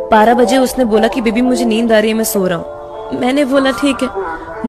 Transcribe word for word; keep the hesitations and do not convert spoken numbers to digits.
बारह बजे उसने बोला कि बेबी मुझे नींद आ रही है, मैं सो रहा हूँ। मैंने बोला ठीक है।